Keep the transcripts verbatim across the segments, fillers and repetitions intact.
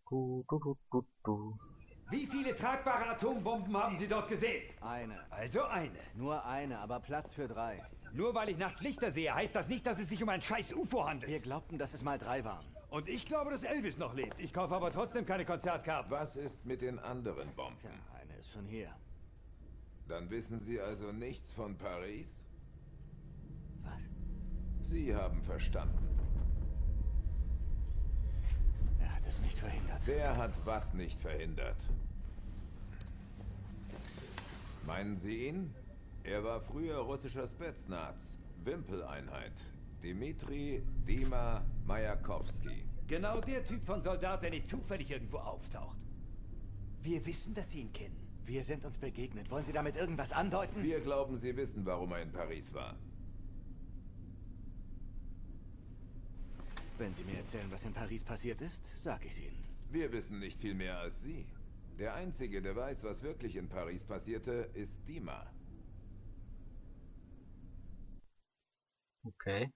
Du, du, du, du, du. Wie viele tragbare Atombomben haben Sie dort gesehen? Eine. Also eine. Nur eine, aber Platz für drei. Nur weil ich nachts Lichter sehe, heißt das nicht, dass es sich um ein scheiß U F O handelt. Wir glaubten, dass es mal drei waren. Und ich glaube, dass Elvis noch lebt. Ich kaufe aber trotzdem keine Konzertkarten. Was ist mit den anderen Bomben? Tja, eine ist schon hier. Dann wissen Sie also nichts von Paris? Was? Sie haben verstanden. Er hat es nicht verhindert. Wer hat was nicht verhindert? Meinen Sie ihn? Er war früher russischer Spetsnaz, Wimpeleinheit. Dmitri Dima Majakowski. Genau der Typ von Soldat, der nicht zufällig irgendwo auftaucht. Wir wissen, dass Sie ihn kennen. Wir sind uns begegnet. Wollen Sie damit irgendwas andeuten? Wir glauben, Sie wissen, warum er in Paris war. Wenn Sie mir erzählen, was in Paris passiert ist, sag ich Ihnen. Wir wissen nicht viel mehr als Sie. Der Einzige, der weiß, was wirklich in Paris passierte, ist Dima. Okay.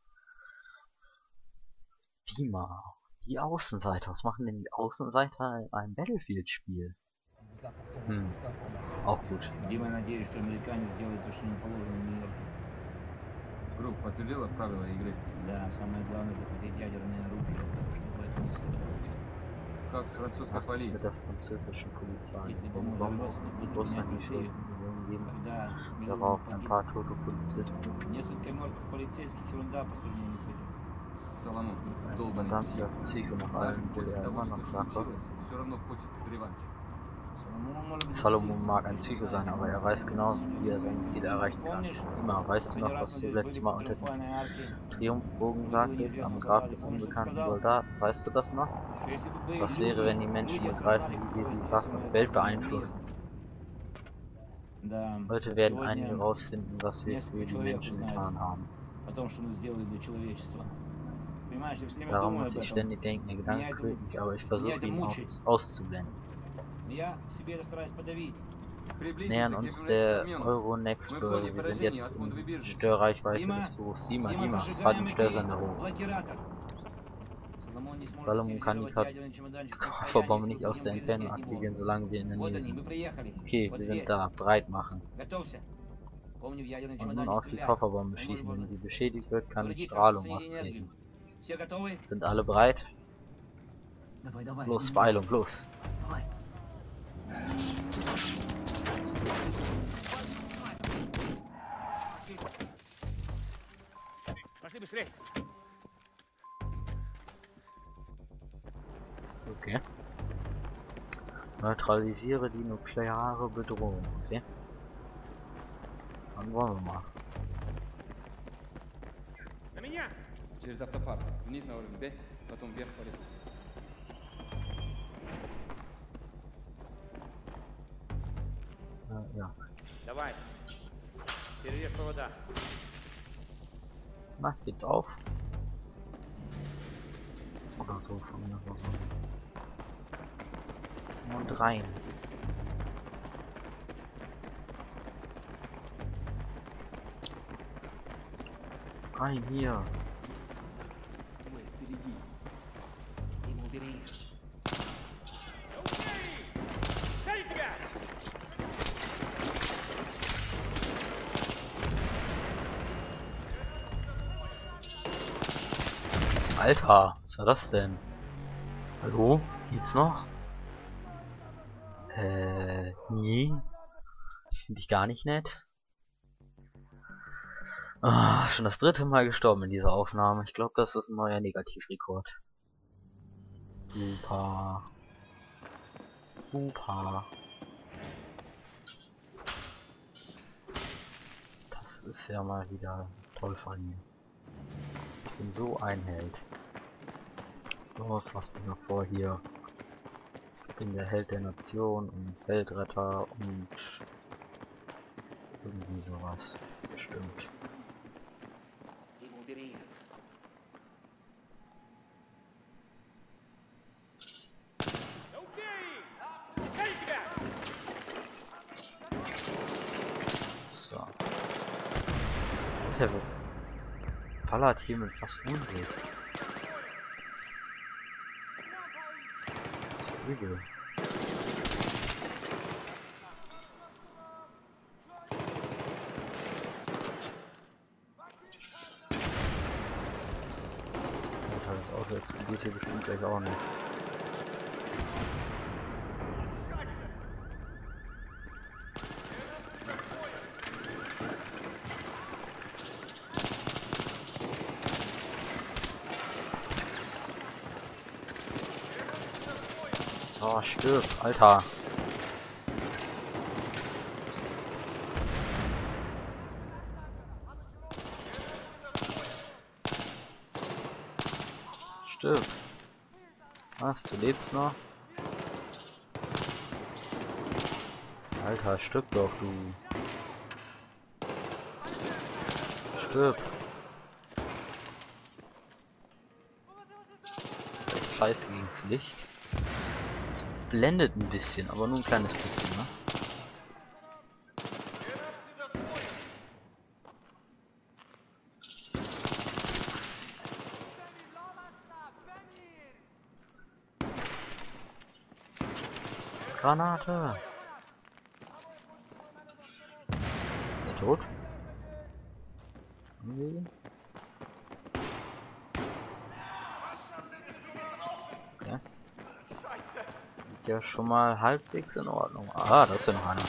Dima. Die Außenseiter. Was machen denn die Außenseiter in einem Battlefield-Spiel? Hm. Auch gut. Дима надеется, что американец сделает то, что не положено в Нью-Йорке. Групп подтвердила правила игры. Да, самое главное захватить ядерное оружие, чтобы это не стоило. Как с французской Was ist полицией? mit der französischen Polizei? Если бы Warum мы warum взорвался, то muss будет es менять nicht so Россию. Millionen geben? Тогда Darauf миллионы ein погиб. paar tote Polizisten. Несколько мертвых полицейских ерунда по сравнению с этим. Соломон, Sein долбаный verdammter псих. Psycho nach Даже allem, obwohl после er того, immer что noch Rache. случилось, все равно хочет реванш. Соломон может быть Salomon психом, mag ein ты Psycho знаешь. sein, aber er weiß genau, wie er seine Ziele erreichen kann. Помнишь, Dima, weißt du noch, was du letztes Mal unter dem Triumphbogen sagtest, am Grab des unbekannten Soldaten? Weißt du das noch? Was wäre, wenn die Menschen begreifen, wie wir die Waffen Welt beeinflussen? Heute werden einige herausfinden, was wir für die Menschen getan haben. Darum muss ich ständig denken, der Gedanke quält mich, aber ich versuche ihn aus auszublenden. Nähern uns der Euronext Bürger. Wir sind jetzt in Störreichweite des Büros. Dima, Dima, fahrt den Störsender hoch. Salomon kann die Kofferbombe nicht aus der Entfernung aktivieren, solange wir in der Nähe sind. Okay, wir sind da. Breit machen. Und nun auf die Kofferbombe schießen. Wenn sie beschädigt wird, kann Strahlung austreten. Sind alle bereit? Los, Beeilung, los! Okay. Neutralisiere die nukleare Bedrohung. Okay. Dann wollen wir mal. Через автопарк. Вниз на уровень Б, потом вверх по лифту. Äh, ja. Давай. Перережь провода. Na, geht's auf? Oder so von mir oder so. Und rein. Rein hier. Alter, was war das denn? Hallo? Geht's noch? Äh, nee. Finde ich gar nicht nett. Ah, schon das dritte Mal gestorben in dieser Aufnahme. Ich glaube, das ist ein neuer Negativrekord. Super. Super. Das ist ja mal wieder toll von mir. Ich bin so ein Held. Los, lass mich noch vor hier. Ich bin der Held der Nation und Weltretter und irgendwie sowas. Bestimmt. So. Alter, wir ballert hier mit was Unsicht. Übel. Alter, das Auto explodiert hier bestimmt gleich auch nicht. So, stirb, Alter. Stirb. Was, du lebst noch? Alter, stirb doch, du. Stirb. Scheiße gegen's Licht. Es blendet ein bisschen, aber nur ein kleines bisschen, ne? Granate! Ist er tot? Haben wir ihn? Okay. Sieht ja schon mal halbwegs in Ordnung. Ah, das ist ja noch einer.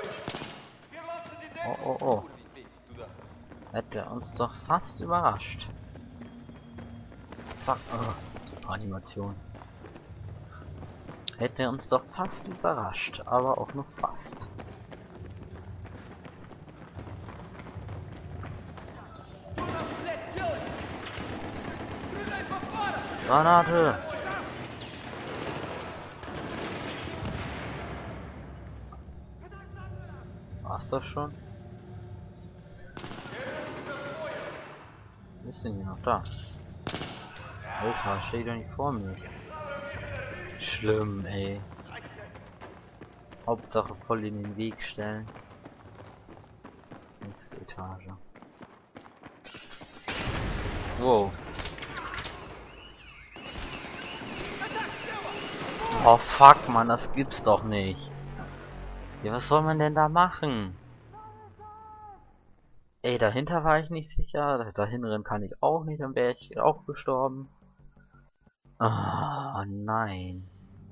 Oh, oh, oh. Hätte uns doch fast überrascht. Zack. Oh, super Animation. Hätte uns doch fast überrascht, aber auch nur fast. Granate! War's das schon? Wo ist denn hier noch da? Alter, steh doch nicht vor mir. Schlimm, ey. Hauptsache voll in den Weg stellen. Nächste Etage. Wow. Oh fuck, man, das gibt's doch nicht. Ja, was soll man denn da machen? Ey, dahinter war ich nicht sicher. Dahin rennen kann ich auch nicht, dann wäre ich auch gestorben. Ah, oh, nein.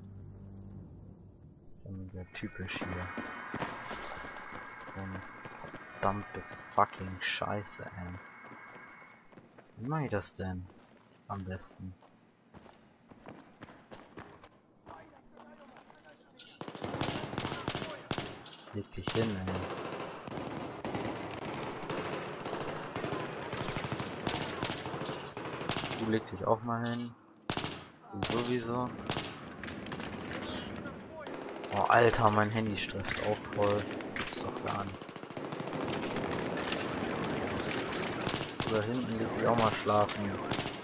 Das ist ja wieder typisch hier. So eine verdammte fucking Scheiße, ey. Wie mache ich das denn? Am besten. Leg dich hin, ey. Du leg dich auch mal hin. Und sowieso. Oh Alter, mein Handy stresst auch voll. Das gibt's doch gar nicht. Da hinten leg ich auch mal schlafen.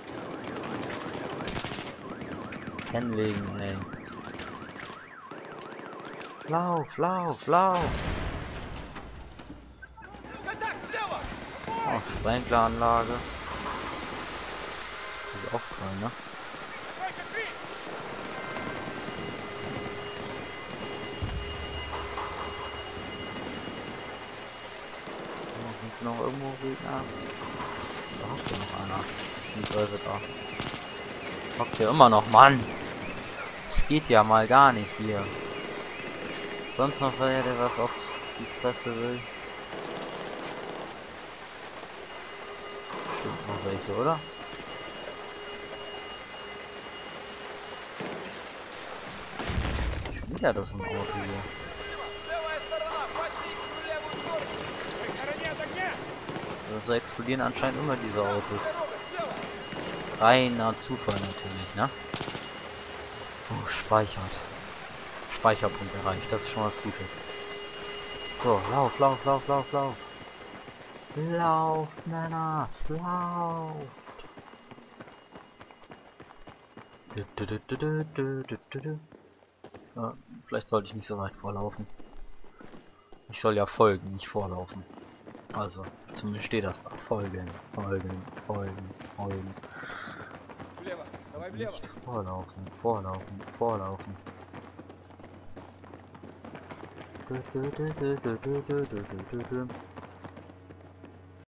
Hinlegen, ey. Lauf, lauf, lauf! Oh, Sprinkleranlage. Ist auch toll, ne? Oh, sind noch irgendwo Gegner? Da hockt ja noch einer. Beziehungsweise da. Hockt ja immer noch, Mann! Es geht ja mal gar nicht hier. Sonst noch wer, der was auf die Fresse will. Stimmt noch welche, oder? Schon wieder das im Auto hier. So, so explodieren anscheinend immer diese Autos. Reiner Zufall natürlich, ne? Oh, speichert. Speicherpunkt erreicht, das ist schon was Gutes. So, lauf, lauf, lauf, lauf, lauf. Lauft, Männers, lauft. Ja, vielleicht sollte ich nicht so weit vorlaufen. Ich soll ja folgen, nicht vorlaufen. Also, zumindest steht das da. Folgen, folgen, folgen, folgen. Nicht vorlaufen, vorlaufen, vorlaufen. Du, du, du, du, du, du, du, du, du, du.